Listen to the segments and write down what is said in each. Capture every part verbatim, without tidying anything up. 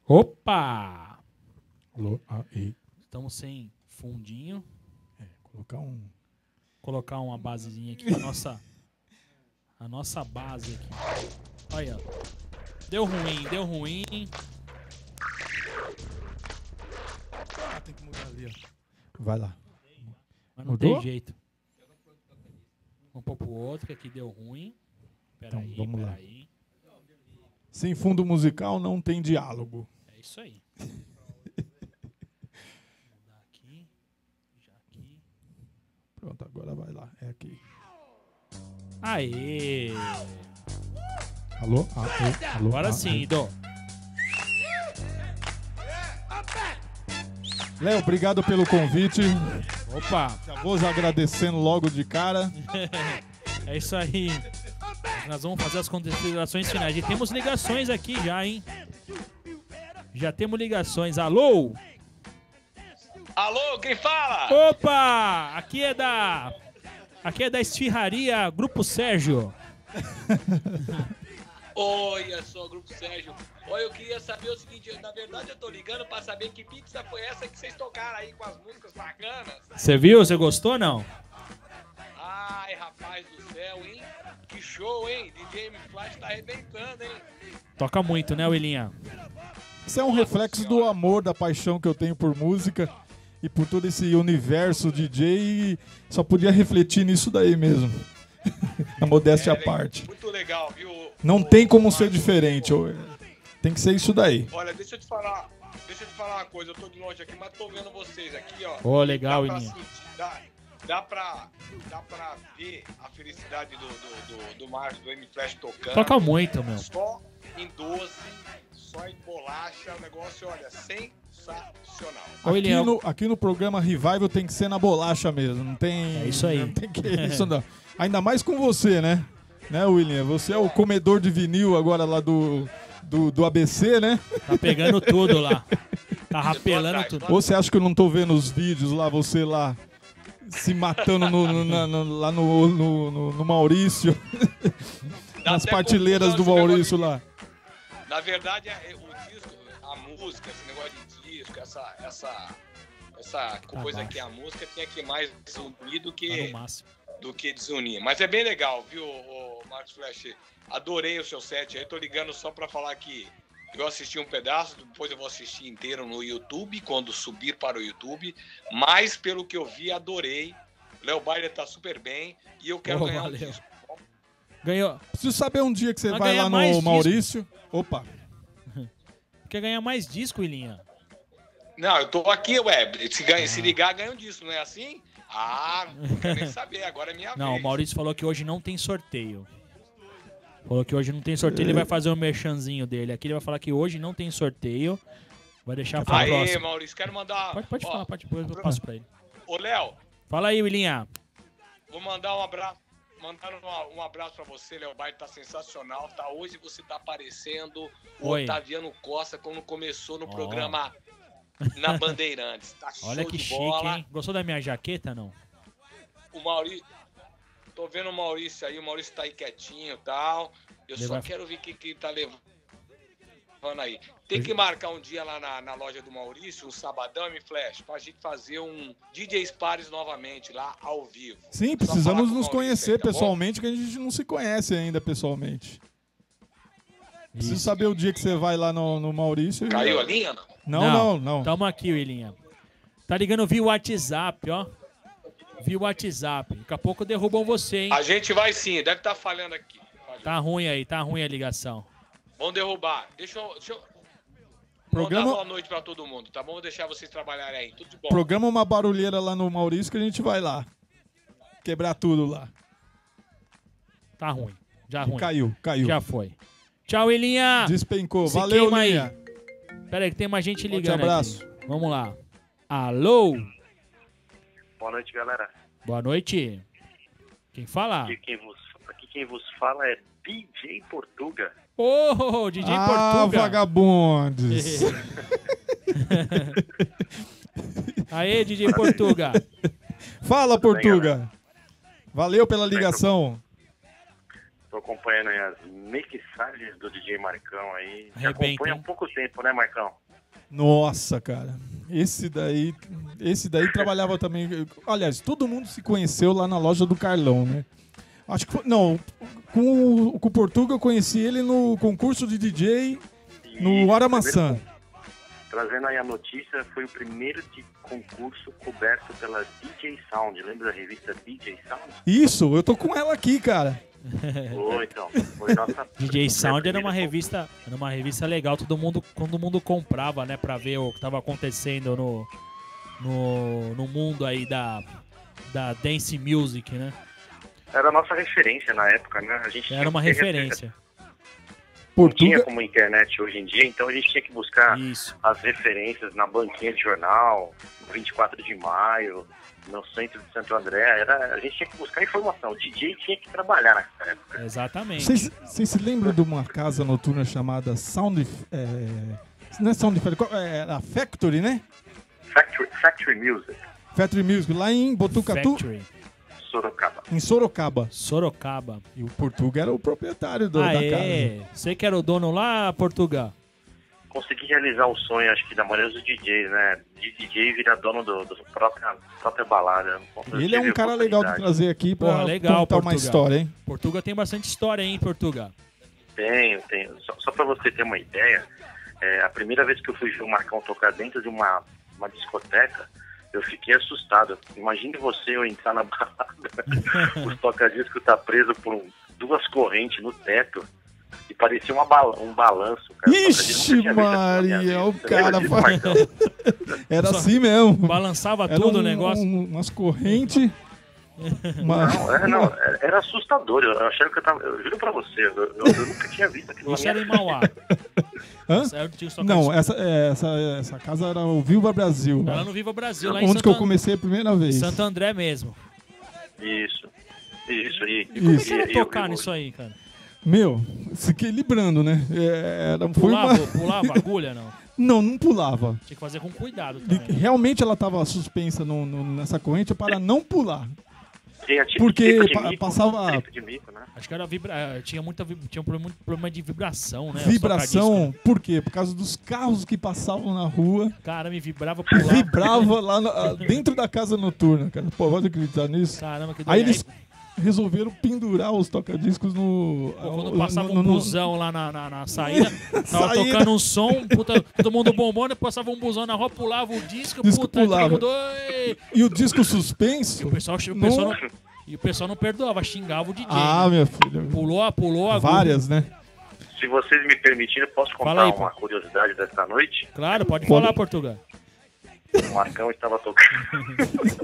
Opa! Alô? Ah, e... Estamos sem fundinho. É, colocar um... Colocar uma basezinha aqui, a nossa, a nossa base aqui. Olha, deu ruim, deu ruim. Ah, tem que mudar ali, ó. Vai lá. Mas não Mudou? tem jeito. Vamos pôr pro outro, que aqui deu ruim. Pera Então, aí, vamos pera lá. aí. Sem fundo musical não tem diálogo. É isso aí. Mudar aqui. Já aqui. Pronto, agora vai lá. É aqui. Aê! Alô? Ah, oi. Alô? Agora Ah, sim, oi. Dô. Léo, obrigado pelo convite. Opa! Já vou já agradecendo logo de cara. É isso aí. Nós vamos fazer as considerações finais. E temos ligações aqui já, hein? Já temos ligações. Alô? Alô, quem fala? Opa! Aqui é da... Aqui é da Esfirraria Grupo Sérgio. Olha só, Grupo Sérgio. Olha, eu queria saber o seguinte, na verdade eu tô ligando pra saber que pizza foi essa que vocês tocaram aí com as músicas bacanas. Você viu? Você gostou, não? Ai, rapaz do céu, hein? Que show, hein? D J M Flash tá arrebentando, hein? Toca muito, né, Willinha? Isso é um reflexo do amor, da paixão que eu tenho por música e por todo esse universo D J. E só podia refletir nisso daí mesmo. A modéstia à É, parte. muito legal, viu? Não O- tem como o ser Marcos. diferente. Tem que ser isso daí. Olha, deixa eu te falar, deixa eu te falar uma coisa, eu tô de longe aqui, mas tô vendo vocês aqui, ó. Ô, legal, dá pra Willinha. sentir, dá, dá, pra, dá pra ver a felicidade do, do, do, do Marcos, do M-Flash tocando. Toca muito, meu. Só em doce, só em bolacha, o negócio, olha, sensacional. Ô, Aqui William, no, aqui no programa Revival tem que ser na bolacha mesmo. Não tem. É isso aí. Não tem que isso não. Ainda mais com você, né? Né, William? Você é o comedor de vinil agora lá do, do, do A B C, né? Tá pegando tudo lá. Tá rapelando atrás, tudo. tô Ou você acha que eu não tô vendo os vídeos lá, você lá se matando no, no- na- no- lá no, no, no- no Maurício, Dá nas até prateleiras do confusão esse Maurício negócio lá. de- Na verdade, é- é o disco, a música, esse negócio de disco, essa, essa, essa coisa baixo. que é a música tinha que mais unir do Tá que, no máximo. do que desunir. Mas é bem legal, viu, o Marcos Flash? Adorei o seu set aí, tô ligando só pra falar que eu assisti um pedaço, depois eu vou assistir inteiro no YouTube, quando subir para o YouTube. Mas, pelo que eu vi, adorei. Léo Baile tá super bem e eu quero Oh, ganhar valeu. um disco. Ganhou. Preciso saber um dia que você Vai vai ganhar lá mais no disco. Maurício. Opa, Quer ganhar mais disco, Willinha? Não, eu tô aqui, ué. Se, ganha, se ligar, ganha um disco, não é assim? Ah, não quero nem saber, agora é minha Não, vez. o Maurício falou que hoje não tem sorteio. Falou que hoje não tem sorteio, ele vai fazer o merchanzinho dele. Aqui ele vai falar que hoje não tem sorteio. Vai deixar pra Aê, próxima. Maurício, quero mandar... Pode, pode ó, falar, pode, depois eu passo pra ele. Ô, Léo, Fala aí, Willinha. vou mandar um abraço. Mandar um, um abraço pra você, Léo Baile, tá sensacional, tá? Hoje você tá aparecendo o Oi. Otaviano Costa quando começou no Ó. programa na Bandeirantes. Tá Olha show que de chique, bola. hein? Gostou da minha jaqueta, não? O Maurício... Tô vendo o Maurício aí, o Maurício tá aí quietinho e tal. Eu Ele só vai- quero ver o que, que tá levando aí. Tem que marcar um dia lá na, na loja do Maurício, um sabadão, me flash, pra gente fazer um D J Spares novamente lá ao vivo. sim, Só precisamos falar com o nos Maurício conhecer aí, tá bom? pessoalmente, que a gente não se conhece ainda pessoalmente. Preciso Isso. saber o dia que você vai lá no, no Maurício. e- Caiu a linha? Não? Não, não, não. Tamo aqui, Willinha. Tá ligando via WhatsApp, ó. Via WhatsApp. Daqui a pouco derrubam você, hein? A gente vai sim, deve estar falhando aqui. Falhou. Tá ruim aí, tá ruim a ligação. Vamos derrubar. Deixa eu, deixa eu Programa- mandar boa noite pra todo mundo, tá bom? Vou deixar vocês trabalharem aí. Tudo de bom. Programa uma barulheira lá no Maurício que a gente vai lá. Quebrar tudo lá. Tá ruim. Já ruim. Caiu, caiu. Já foi. Tchau, Willinha. Despencou. Se Valeu, queima aí. Linha. Pera aí que tem mais gente Forte ligando abraço. aqui. Vamos lá. Alô? Boa noite, galera. Boa noite. Quem fala? Aqui quem vos, aqui quem vos fala é D J Portuga. Ô, D J Ah, Portuga. vagabundes. Aê, D J Portuga. Fala, Tudo bem, Portuga. Valeu pela ligação. Tô acompanhando aí as mixagens do D J Marcão aí. Te Arrebenta, acompanha há hein? pouco tempo, né, Marcão? Nossa, cara. Esse daí, esse daí trabalhava também. Aliás, todo mundo se conheceu lá na loja do Carlão, né? Acho que foi, não, com o, com o Portuga eu conheci ele no concurso de D J no Aramaçã. Trazendo aí a notícia, foi o primeiro de concurso coberto pela D J Sound. Lembra da revista D J Sound? Isso, eu tô com ela aqui, cara. Foi, então. Foi nossa... D J Sound era uma primeira revista, era uma revista legal, todo mundo, todo mundo comprava, né, pra ver o que tava acontecendo no, no, no mundo aí da, da dance music, né? Era a nossa referência na época, né? A gente Era uma tinha- referência. Não tinha Portuga, como internet hoje em dia, então a gente tinha que buscar Isso. as referências na banquinha de jornal, no vinte e quatro de maio, no centro de Santo André. Era, a gente tinha que buscar informação. O D J tinha que trabalhar naquela época. Exatamente. vocês vocês se lembram de uma casa noturna chamada Sound... É, não é Sound... É a Factory, né? Factory, Factory Music, Factory Music, lá em Botucatu, Factory. Sorocaba. em Sorocaba. Sorocaba. E o Portuga era o proprietário do, Ah, da casa. é? Você que era o dono lá, Portugal? Consegui realizar o sonho, acho que da maioria dos D Js, né? De D J virar dono do, do própria, própria balada. Eu Ele é tive um cara legal de oportunidade. trazer aqui pra Porra, legal, contar uma Portugal. história, hein? Portugal tem bastante história, hein, Portugal? Tenho, tenho. Só, só pra você ter uma ideia, é, a primeira vez que eu fui ver o Marcão tocar dentro de uma, uma discoteca, eu fiquei assustado. Imagine você eu entrar na balada, os toca-discos tá preso por um- duas correntes no teto e parecia uma bala, um balanço, cara. O Ixi, toca-disco nunca tinha visto isso na minha Maria, vida. o Você cara lembra disso, fa- Marcão? Era Só- assim mesmo. Balançava Era tudo um- o negócio. um- umas correntes. Uma... Não, era, não, era, era assustador. Eu achava que eu tava. Eu juro pra você, eu, eu- eu nunca tinha visto aquilo na Isso minha era em vida. Mauá. Hã? Certo? Tinha os Não, toca-discos. essa, é, essa, essa casa era o Viva Brasil. Lá no Viva Brasil, lá em Onde Santo, que eu comecei a primeira vez. Santo André mesmo. Isso. Isso, e, E como é Isso. que era e- tocar eu- nisso aí, cara? Meu, se equilibrando, né? É, Era, foi Pulava, uma... pulava a agulha, não? Não, não pulava. Tinha que fazer com cuidado E também. realmente ela estava suspensa no- no- nessa corrente para não pular. Tinha tipo, Porque tipo de pa- mico, passava- tipo de mico, né? Acho que era vibra... eh, tinha, muita vib- tinha um problema, muito problema de vibração, né? os Vibração, toca-discos. por quê? Por causa dos carros que passavam na rua. Cara, me vibrava, pulava. Vibrava lá no- dentro da casa noturna, cara. Pô, pode acreditar nisso? Caramba, que Aí doido. eles resolveram pendurar os tocadiscos no... Pô, quando no- passava no- um no- busão lá na, na, na saída, tava Saída. tocando um som, puta, todo mundo bombando, passava um busão na rua, pulava o disco, Disco puta, aí todo pulava. mundo, "Oi!" E o disco E suspenso... o pessoal, o Não- pessoal não, e o pessoal não perdoava, xingava o D J. Ah, né? minha filha. Pulou, pulou a agulha. Várias, né? Se vocês me permitirem, eu posso Fala contar aí, uma pô. curiosidade desta noite? Claro, pode Pode. falar, Portugal. O Marcão estava tocando.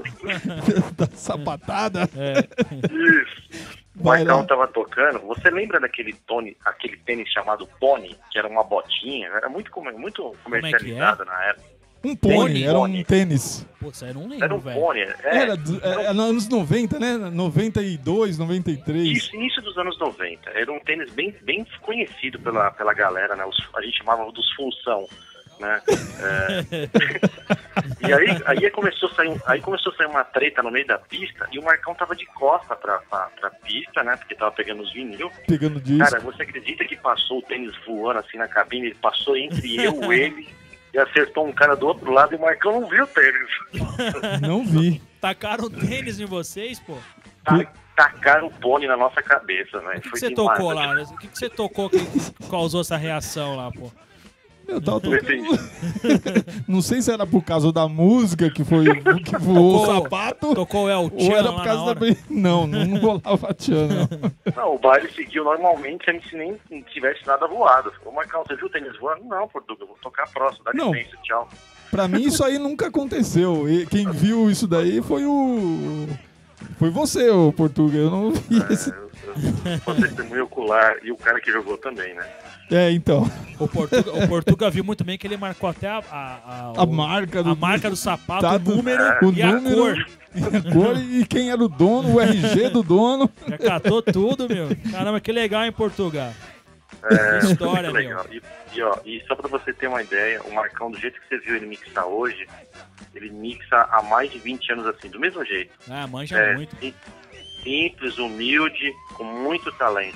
Da sapatada. É. Isso. O Vai Marcão lá. estava tocando. Você lembra daquele tone, aquele tênis chamado Pony, que era uma botinha? Era muito, comer- muito é que comercializado na época. Um pônei, Pônei, era um pônei. tênis. Putz, eu não Era lembro, um velho. Pony. É, Era, do- era nos anos noventa, né? noventa e dois, noventa e três. Isso, início dos anos noventa. Era um tênis bem, bem conhecido pela, pela galera, né? Os- a gente chamava dos função, né? É. E aí, aí, começou a sair, um- aí começou a sair uma treta no meio da pista e o Marcão tava de costa pra, pra, pra pista, né? Porque tava pegando os vinil. Pegando disco. Cara, você acredita que passou o tênis voando assim na cabine? Ele passou entre eu, ele e acertou um cara do outro lado e o Marcão não viu o tênis. Não vi. Tacaram tênis em vocês, pô? Ta- Tacaram o pônei na nossa cabeça, né? O que, que você tocou lá? O que, que você tocou que causou essa reação lá, pô? Eu tava Não tocando... entendi. Não sei se era por causa da música que foi que voou o Tocou- sapato. Tocou o El Ou Chan era lá por na causa da. hora. brin- Não, não rolava tchan, não. Não, o baile seguiu normalmente, como se nem tivesse nada voado. Ô, Marcão, você viu o tênis voando? Não, Portugal, eu vou tocar próximo, dá Não. licença, tchau. Pra mim isso aí nunca aconteceu. E quem viu isso daí foi o. Foi você, o Portuga. Eu não vi esse. É, eu, eu, sou testemunho ocular e o cara que jogou também, né? É, então. O Portuga, o Portuga viu muito bem que ele marcou até a, a, A o- marca do. a marca do sapato, tá o do- número o e a número, cor. E a cor e quem era o dono, o R G do dono. Já catou tudo, meu. Caramba, que legal, hein, Portuga? É, Que história, muito meu. legal. E, e, ó, e só pra você ter uma ideia, o Marcão, do jeito que você viu ele mixar hoje, ele mixa há mais de vinte anos assim, do mesmo jeito. Ah, manja É, muito. sim- simples, humilde, com muito talento.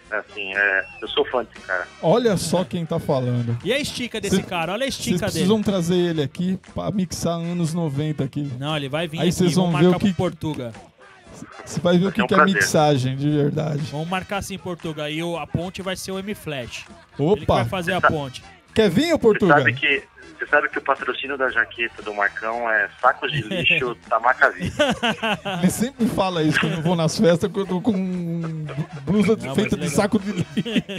Assim, é, eu sou fã desse cara. Olha só quem tá falando. E a estica desse Cê- cara? Olha a Vocês estica dele. precisam trazer ele aqui pra mixar anos noventa aqui. Não, ele vai vir Aí aqui. vocês vão Vamos ver marcar o que- pro Portuga. Você vai ver o que, É um que é prazer. mixagem, de verdade. Vamos marcar assim, Portuga. E o- a ponte vai ser o M-Flash. Ele que vai Opa! fazer a ponte. Quer vir, ô Você Portugal? sabe que você sabe que o patrocínio da jaqueta do Marcão é sacos de lixo Tamacavi. Ele sempre fala isso quando eu vou nas festas, que eu tô com blusa Não, feita mas de legal. saco de lixo.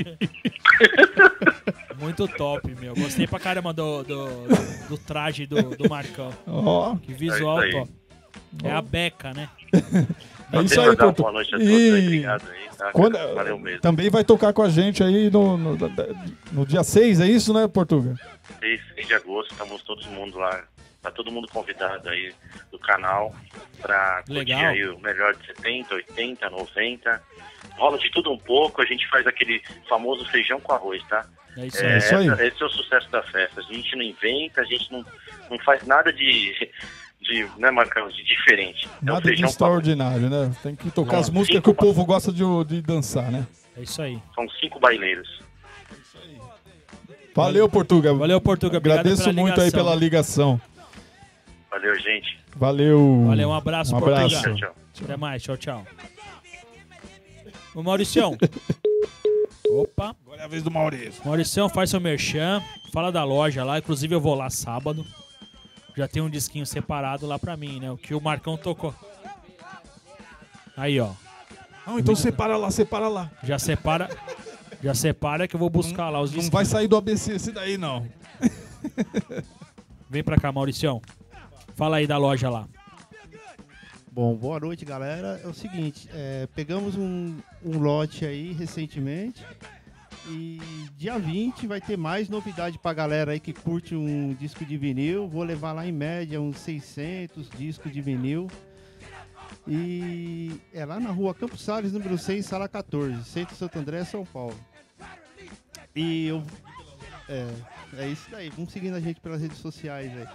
Muito top, meu. Gostei pra caramba do, do, do traje do, do Marcão. Ó, Que visual É isso aí. top. É a Beca, né? é isso Deixa aí, eu dar uma Portugal. boa noite a todos aí, E obrigado aí, tá? quando- Valeu mesmo. também vai tocar com a gente aí no, no, no dia seis, é isso, né, Portugal? seis de agosto, estamos todo mundo lá. Tá todo mundo convidado aí do canal pra curtir Legal. aí o melhor de setenta, oitenta, noventa. Rola de tudo um pouco, a gente faz aquele famoso feijão com arroz, tá? É isso É, aí. isso aí. essa- esse é o sucesso da festa. A gente não inventa, a gente não, não faz nada de, de, né, Marcão, de diferente. É um Nada de feijão com arroz. extraordinário, né? Tem que tocar Não, as músicas cinco que o pa- povo gosta de, de dançar, né? É isso aí. São cinco baileiros. Valeu, Portugal. Valeu, Portuga. Obrigado Agradeço pela muito aí ligação. pela ligação. Valeu, gente. Valeu. Valeu, um abraço, Um Portugal. abraço. Tchau, tchau. Até mais, tchau, tchau. Ô, Mauricião. Opa. Agora é a vez do Maurício. Mauricião, faz seu merchan. Fala da loja lá. Inclusive, eu vou lá sábado. Já tem um disquinho separado lá pra mim, né? O que o Marcão tocou. Aí, ó. Não, então separa lá, separa lá. Já separa. Já separa que eu vou buscar lá os Não disquinhos. vai sair do A B C esse daí, não. Vem pra cá, Mauricião. Fala aí da loja lá. Bom, boa noite, galera. É o seguinte, é, pegamos um, um lote aí recentemente e dia vinte vai ter mais novidade pra galera aí que curte um disco de vinil. Vou levar lá em média uns seiscentos discos de vinil. E é lá na rua Campos Salles, número cem, sala quatorze, Centro Santo André, São Paulo. E eu... É, é isso daí. Vamos seguindo a gente pelas redes sociais aí.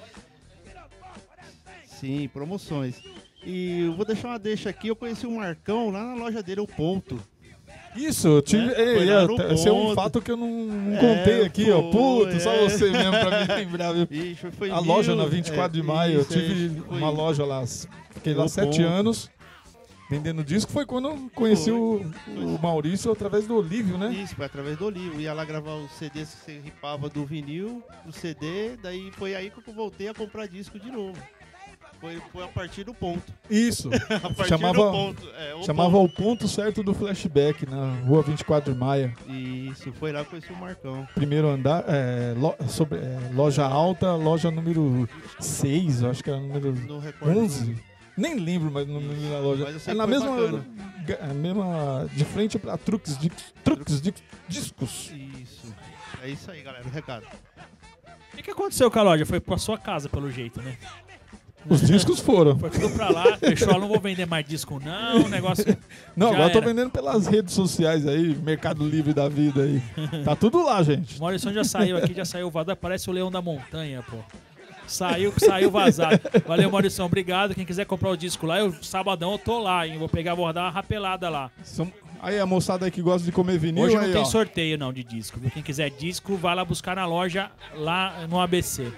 Sim, promoções. E eu vou deixar uma deixa aqui. Eu conheci o Marcão lá na loja dele, o Ponto. Isso, eu tive. É, Ei, foi lá é, no esse é um ponto. fato que eu não, não É, contei aqui, ó. foi, Puta, só é. você mesmo pra me lembrar, viu? Ixi, foi A mil, loja na vinte e quatro de é, maio, eu isso, tive é, foi- uma loja lá. Fiquei lá No sete ponto. anos vendendo disco. Foi quando eu conheci Foi. o, o Maurício através do Olívio, né? Isso, foi através do Olívio. Ia lá gravar os C Ds que você ripava do vinil, do C D, daí foi aí que eu voltei a comprar disco de novo. Foi, foi a partir do Ponto. Isso. A partir Chamava- do Ponto. É, o Chamava Ponto. o ponto certo do flashback na rua vinte e quatro de maio. Isso, foi lá que eu conheci o Marcão. Primeiro andar, é, lo- sobre, é, loja alta, loja número seis, eu acho que era número Não recordo. onze. Nem lembro mais o número da loja. Mas eu sei É que na foi mesma, bacana. ga- a mesma. De frente pra Truques, Dix- Truques Dix- Discos. Isso. É isso aí, galera. O recado. O que aconteceu com a loja? Foi pra sua casa, pelo jeito, né? Os discos foram. Foi tudo pra lá, fechou. Não vou vender mais disco, não. O negócio. Não, Já agora eu tô era. vendendo pelas redes sociais aí, Mercado Livre da vida aí. Tá tudo lá, gente. O Maurício já saiu aqui, já saiu vazado. Parece o leão da montanha, pô. Saiu, saiu vazado. Valeu, Maurício. Obrigado. Quem quiser comprar o disco lá, eu, sabadão eu tô lá, hein? Vou pegar, vou dar uma rapelada lá. São- Aí a moçada aí que gosta de comer vinil, Hoje não aí, tem ó. sorteio, não, de disco. Viu? Quem quiser disco, vai lá buscar na loja, lá no A B C.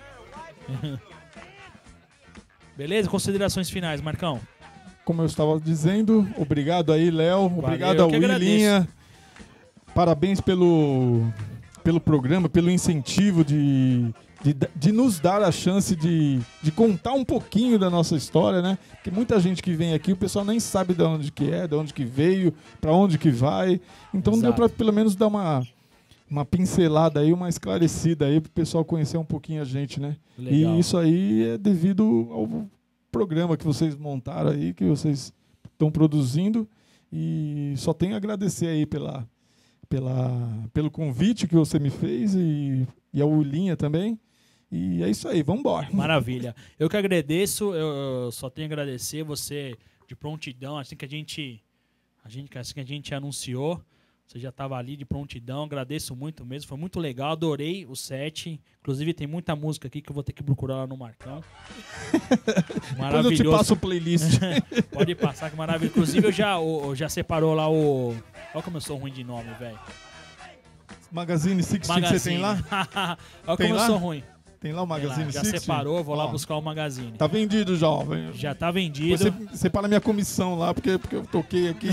Beleza? Considerações finais, Marcão. Como eu estava dizendo, obrigado aí, Léo. Obrigado eu ao que Willinha. Parabéns pelo, pelo programa, pelo incentivo de, de, de nos dar a chance de, de contar um pouquinho da nossa história, né? Porque muita gente que vem aqui, o pessoal nem sabe de onde que é, de onde que veio, para onde que vai. Então deu Exato. para pelo menos dar uma, uma pincelada aí, uma esclarecida aí, para o pessoal conhecer um pouquinho a gente, né? Legal. E isso aí é devido ao programa que vocês montaram aí, que vocês estão produzindo. E só tenho a agradecer aí pela, pela, pelo convite que você me fez e, e ao Ulinha também. E é isso aí, vamos embora. Maravilha. Eu que agradeço, eu, eu só tenho a agradecer você de prontidão, assim que a gente, a gente, assim que a gente anunciou, Você já estava ali de prontidão, agradeço muito mesmo, foi muito legal, adorei o set. Inclusive tem muita música aqui que eu vou ter que procurar lá no Marcão. Depois eu te passo o playlist. Pode passar, que maravilhoso. Inclusive eu já, eu já separou lá o... Olha como eu sou ruim de nome, velho. Magazine sessenta que você tem lá? Olha Tem como lá? eu sou ruim. Tem lá o Magazine Já sessenta? separou, eu vou lá Ó, buscar o Magazine. Tá vendido, jovem. Já tá vendido. Você separa minha comissão lá, porque, porque eu toquei aqui.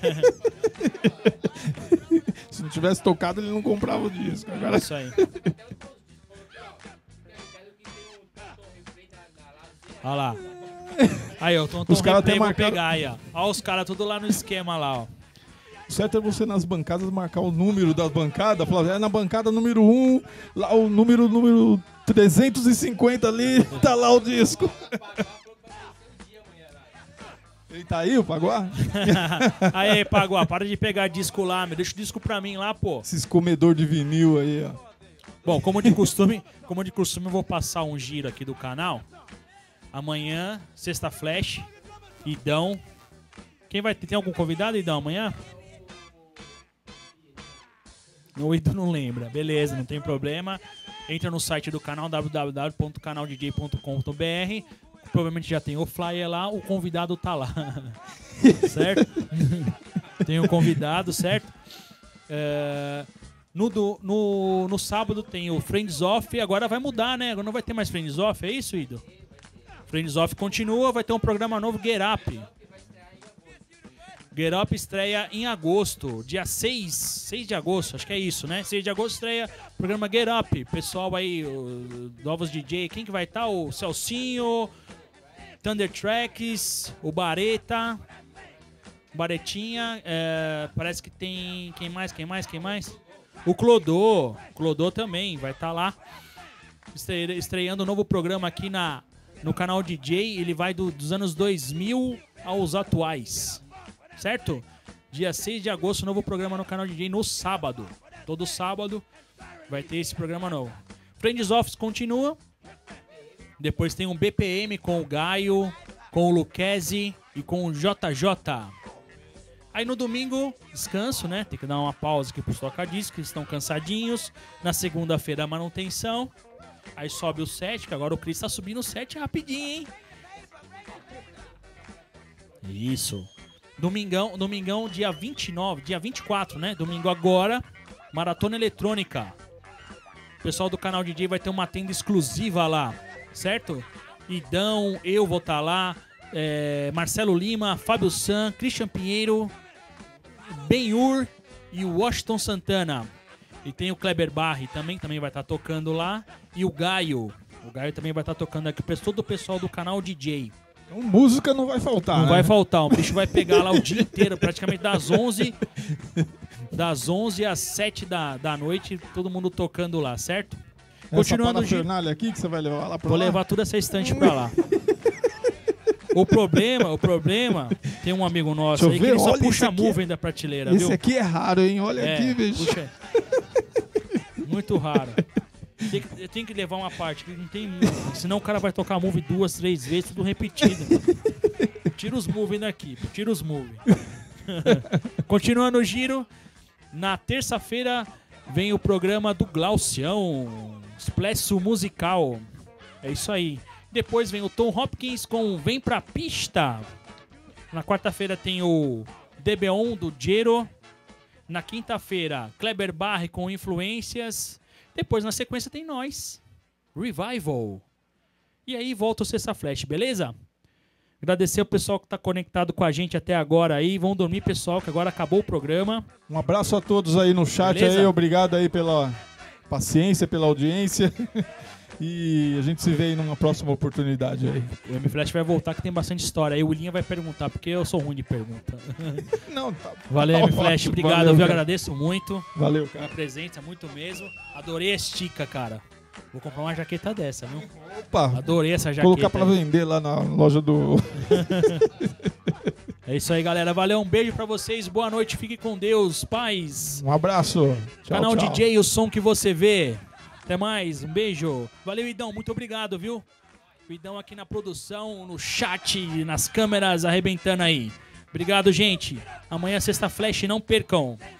Se não tivesse tocado, ele não comprava o disco. Agora... Isso aí. Olha lá. Aí, ó, Tom Tom Os caras Replay, até vou marcaram- pegar aí, ó. Olha os caras tudo lá no esquema lá, ó. O certo é você nas bancadas marcar o número das bancadas. Falar, é na bancada número um, lá o número, número trezentos e cinquenta ali, tá lá o disco. Ele tá aí, o Paguá? Aí, aí, Paguá, para de pegar disco lá, meu. Deixa o disco pra mim lá, pô. Esses comedor de vinil aí, ó. Bom, como de costume, como de costume, eu vou passar um giro aqui do canal. Amanhã, sexta flash, Idão. Quem vai ter? Tem algum convidado, Idão, amanhã? O Idão não lembra. Beleza, não tem problema. Entra no site do canal, w w w ponto canal d j ponto com ponto b r. Provavelmente já tem o flyer lá, o convidado tá lá. Certo? Tem o convidado, certo? É... No, do, no, no sábado tem o Friends Off, agora vai mudar, né? Agora não vai ter mais Friends Off, é isso, Ido? Friends Off continua, vai ter um programa novo, Get Up. Get Up estreia em agosto, dia seis, seis de agosto, acho que é isso, né? seis de agosto estreia o programa Get Up. Pessoal aí, o, novos D J, quem que vai estar? O Celcinho, Thunder Tracks, o Bareta, Baretinha, é, parece que tem... Quem mais, quem mais, quem mais? O Clodô, Clodô também vai estar lá, estre- estreando um novo programa aqui na, no canal D J. Ele vai do- dos anos dois mil aos atuais, certo? Dia seis de agosto, novo programa no canal D J no sábado. Todo sábado vai ter esse programa novo. Friends Office continua. Depois tem um B P M com o Gaio, com o Luquezzi e com o J J. Aí no domingo, descanso, né? Tem que dar uma pausa aqui pros tocadiscos, que estão cansadinhos. Na segunda-feira, manutenção. Aí sobe o set, que agora o Cris tá subindo o set rapidinho, hein? Isso. Domingão, domingão, dia vinte e nove, dia vinte e quatro, né? Domingo agora, Maratona Eletrônica. O pessoal do canal D J vai ter uma tenda exclusiva lá, certo? Idão, eu vou estar lá. É, Marcelo Lima, Fábio San, Christian Pinheiro, Ben-Hur e o Washington Santana. E tem o Kleber Barri também, também vai estar tocando lá. E o Gaio. O Gaio também vai estar tocando aqui. Todo o pessoal do canal D J. Então música não vai faltar, Não né? vai faltar, o bicho vai pegar lá o dia inteiro, praticamente das onze das onze às sete da, da noite, todo mundo tocando lá, certo? Essa Continuando o giro. parafernália aqui que você vai levar lá pra Vou lá? levar toda essa estante pra lá. O problema, o problema, tem um amigo nosso Deixa eu aí que ver, ele só olha, esse puxa aqui move é- da prateleira, Esse viu? aqui é raro, hein? Olha É, aqui, bicho. puxa. Muito raro. Tem que, eu tenho que levar uma parte que não tem move, senão o cara vai tocar move duas, três vezes, tudo repetido. Tira os move daqui, tira os move. Continuando o giro, na terça-feira vem o programa do Glaucião, Splash Musical. É isso aí. Depois vem o Tom Hopkins com Vem Pra Pista. Na quarta-feira tem o D B um do Jero. Na quinta-feira, Kleber Barre com Influências. Depois, na sequência, tem nós. Revival. E aí volta o Sexta Flash, beleza? Agradecer o pessoal que tá conectado com a gente até agora aí. Vão dormir, pessoal, que agora acabou o programa. Um abraço a todos aí no chat Beleza? aí. Obrigado aí pela paciência, pela audiência. E a gente se vê aí numa próxima oportunidade aí. O M-Flash vai voltar que tem bastante história. Aí o William vai perguntar, porque eu sou ruim de pergunta. Não, tá. Valeu, tá M-Flash. ótimo. Obrigado, Valeu, viu? cara. Agradeço muito Valeu, pela cara. presença, muito mesmo. Adorei a estica, cara. Vou comprar uma jaqueta dessa, viu? Opa, Adorei essa jaqueta. colocar pra aí. vender lá na loja do... É isso aí, galera. Valeu, um beijo pra vocês. Boa noite, fique com Deus. Paz. Um abraço. Tchau, Canal tchau. D J, o som que você vê. Até mais, um beijo. Valeu, Idão, muito obrigado, viu? O Idão aqui na produção, no chat, nas câmeras, arrebentando aí. Obrigado, gente. Amanhã, Sexta Flash, não percam.